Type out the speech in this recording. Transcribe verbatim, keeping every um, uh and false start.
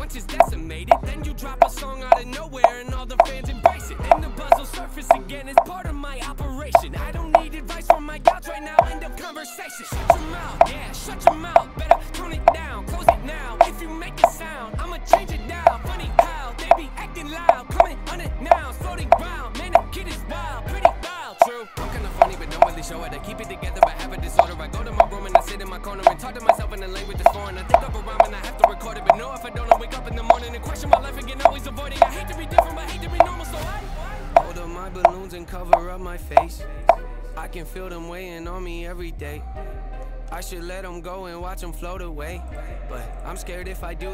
once it's decimated, then you drop a song out of nowhere and all the fans embrace it. And the buzz will surface again as part of my operation. I don't need advice from my couch right now, end of conversation. Shut your mouth, yeah, shut your mouth. Better tone it down, close it now. If you make a sound, I'ma change it now. Funny how they be acting loud, coming unannounced, floating round. Man, the kid is wild, pretty wild, true. I'm kinda funny, but don't really show it. I keep it together, I have a disorder. I go to my room and I sit in my corner and talk to myself in a language that's foreign. I think of a rhyme and I have to record it, but no, if I don't, I wake up in the morning and question my life again, always avoiding. I hate to be different, but hate to be normal, so I hold up my balloons and cover up my face. I can feel them weighing on me every day. I should let them go and watch them float away, but I'm scared if I do